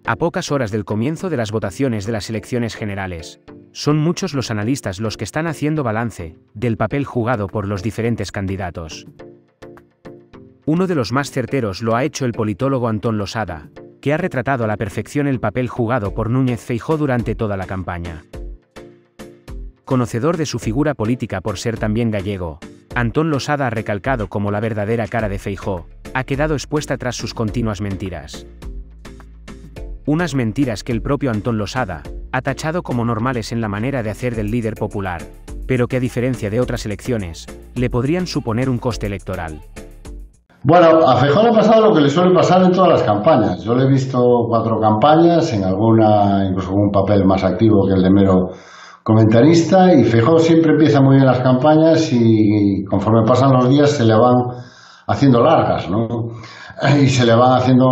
A pocas horas del comienzo de las votaciones de las elecciones generales, son muchos los analistas los que están haciendo balance del papel jugado por los diferentes candidatos. Uno de los más certeros lo ha hecho el politólogo Antón Losada, que ha retratado a la perfección el papel jugado por Núñez Feijóo durante toda la campaña. Conocedor de su figura política por ser también gallego, Antón Losada ha recalcado cómo la verdadera cara de Feijóo ha quedado expuesta tras sus continuas mentiras. Unas mentiras que el propio Antón Losada ha tachado como normales en la manera de hacer del líder popular, pero que a diferencia de otras elecciones, le podrían suponer un coste electoral. Bueno, a Feijóo le ha pasado lo que le suele pasar en todas las campañas. Yo le he visto 4 campañas, en alguna incluso con un papel más activo que el de mero comentarista, y Feijóo siempre empieza muy bien las campañas y conforme pasan los días se le van haciendo largas, ¿no? Y se le van haciendo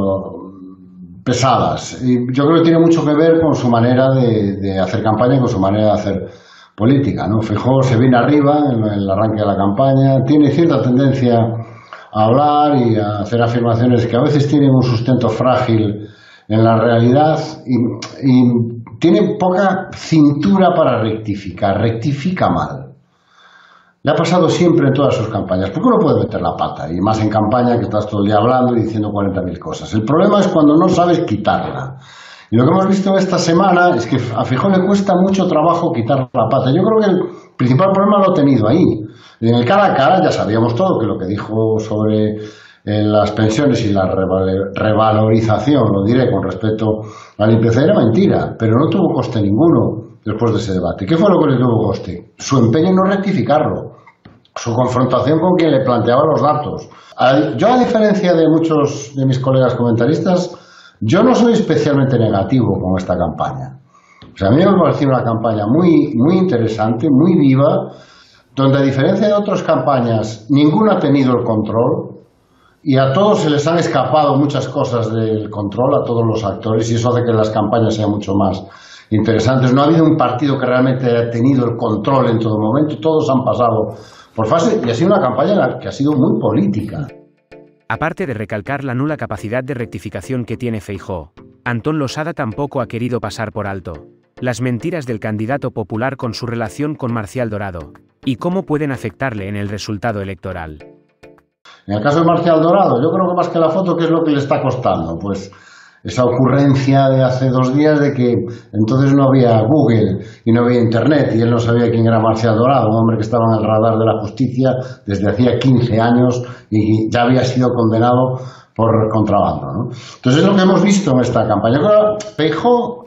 pesadas. Y yo creo que tiene mucho que ver con su manera de hacer campaña y con su manera de hacer política, ¿no? Feijóo se viene arriba en el arranque de la campaña, tiene cierta tendencia a hablar y a hacer afirmaciones que a veces tienen un sustento frágil en la realidad y tiene poca cintura para rectificar, rectifica mal. Le ha pasado siempre en todas sus campañas, porque uno puede meter la pata, y más en campaña que estás todo el día hablando y diciendo 40.000 cosas. El problema es cuando no sabes quitarla. Y lo que hemos visto esta semana es que a Feijóo le cuesta mucho trabajo quitar la pata. Yo creo que el principal problema lo ha tenido ahí. En el cara a cara ya sabíamos todo, que lo que dijo sobre las pensiones y la revalorización, lo diré con respecto al IPC, era mentira, pero no tuvo coste ninguno después de ese debate. ¿Qué fue lo que le tuvo coste? Su empeño en no rectificarlo, su confrontación con quien le planteaba los datos. Yo, a diferencia de muchos de mis colegas comentaristas, yo no soy especialmente negativo con esta campaña. O sea, a mí me pareció una campaña muy, muy interesante, muy viva, donde a diferencia de otras campañas, ninguna ha tenido el control y a todos se les han escapado muchas cosas del control, a todos los actores, y eso hace que las campañas sean mucho más interesantes. No ha habido un partido que realmente haya tenido el control en todo momento, todos han pasado por fase y ha sido una campaña que ha sido muy política. Aparte de recalcar la nula capacidad de rectificación que tiene Feijóo, Antón Losada tampoco ha querido pasar por alto las mentiras del candidato popular con su relación con Marcial Dorado, y cómo pueden afectarle en el resultado electoral. En el caso de Marcial Dorado, yo creo que más que la foto, ¿qué es lo que le está costando? Pues esa ocurrencia de hace 2 días de que entonces no había Google y no había Internet y él no sabía quién era Marcial Dorado, un hombre que estaba en el radar de la justicia desde hacía 15 años y ya había sido condenado por contrabando, ¿no? Entonces es lo que hemos visto en esta campaña. Yo creo que Feijóo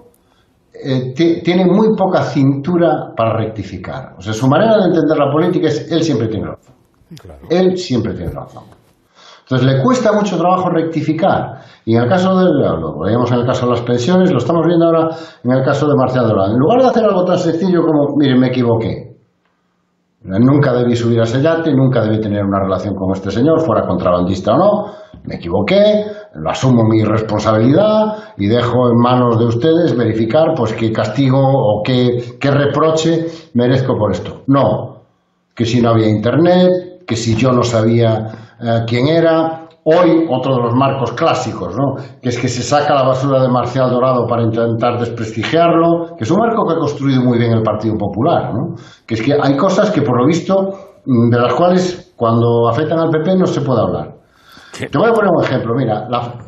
tiene muy poca cintura para rectificar. O sea, su manera de entender la política es él siempre tiene razón. Claro. Él siempre tiene razón. Entonces le cuesta mucho trabajo rectificar. Y en el caso lo veíamos en el caso de las pensiones, lo estamos viendo ahora en el caso de Marcial Dorado. En lugar de hacer algo tan sencillo como, miren, me equivoqué. Nunca debí subir a ese yate, nunca debí tener una relación con este señor, fuera contrabandista o no. Me equivoqué, lo asumo mi responsabilidad y dejo en manos de ustedes verificar pues qué castigo o qué reproche merezco por esto. No, que si no había Internet, que si yo no sabía quién era. Hoy, otro de los marcos clásicos, ¿no? Que es que se saca la basura de Marcial Dorado para intentar desprestigiarlo, que es un marco que ha construido muy bien el Partido Popular, ¿no? Que es que hay cosas que, por lo visto, de las cuales cuando afectan al PP no se puede hablar. Te voy a poner un ejemplo. Mira,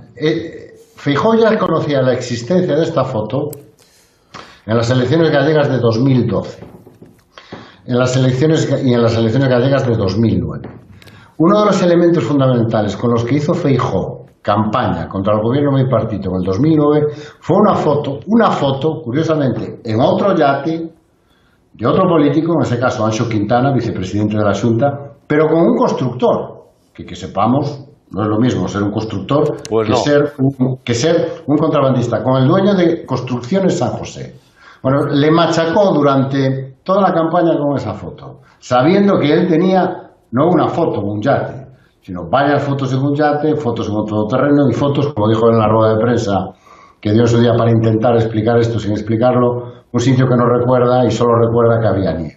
Feijóo ya conocía la existencia de esta foto en las elecciones gallegas de 2012, en las elecciones gallegas de 2009. Uno de los elementos fundamentales con los que hizo Feijóo campaña contra el gobierno de mi partido en el 2009 fue una foto, curiosamente, en otro yate de otro político, en ese caso Anxo Quintana, vicepresidente de la Xunta, pero con un constructor, que sepamos, no es lo mismo ser un constructor pues que ser un contrabandista, con el dueño de Construcciones San José. Bueno, le machacó durante toda la campaña con esa foto, sabiendo que él tenía no una foto en un yate, sino varias fotos en un yate, fotos en un todoterreno y fotos, como dijo en la rueda de prensa que dio en su día para intentar explicar esto sin explicarlo, un sitio que no recuerda y solo recuerda que había nieve.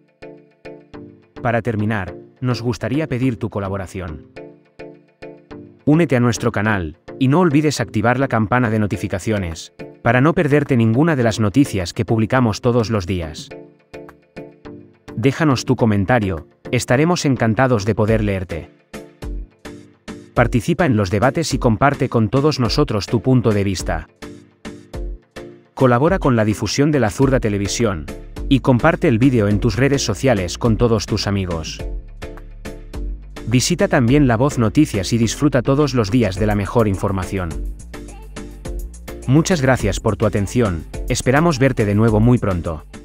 Para terminar, nos gustaría pedir tu colaboración. Únete a nuestro canal Y no olvides activar la campana de notificaciones, para no perderte ninguna de las noticias que publicamos todos los días. Déjanos tu comentario, estaremos encantados de poder leerte. Participa en los debates y comparte con todos nosotros tu punto de vista. Colabora con la difusión de La Zurda Televisión, y comparte el vídeo en tus redes sociales con todos tus amigos. Visita también La Voz Noticias y disfruta todos los días de la mejor información. Muchas gracias por tu atención, esperamos verte de nuevo muy pronto.